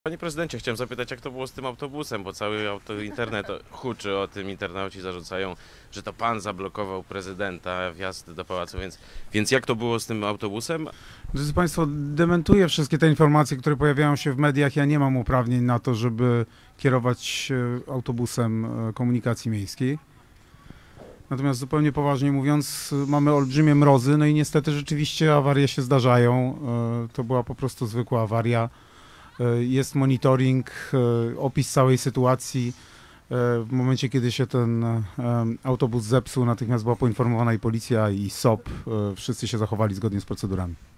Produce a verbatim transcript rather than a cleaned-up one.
Panie prezydencie, chciałem zapytać, jak to było z tym autobusem, bo cały auto, internet huczy o tym, internauci zarzucają, że to pan zablokował prezydenta wjazd do pałacu, więc, więc jak to było z tym autobusem? Drodzy Państwo, dementuję wszystkie te informacje, które pojawiają się w mediach. Ja nie mam uprawnień na to, żeby kierować e, autobusem e, komunikacji miejskiej. Natomiast zupełnie poważnie mówiąc, mamy olbrzymie mrozy, no i niestety rzeczywiście awarie się zdarzają. E, To była po prostu zwykła awaria. E, Jest monitoring, e, opis całej sytuacji. E, W momencie, kiedy się ten e, autobus zepsuł, natychmiast była poinformowana i policja, i S O P. E, Wszyscy się zachowali zgodnie z procedurami.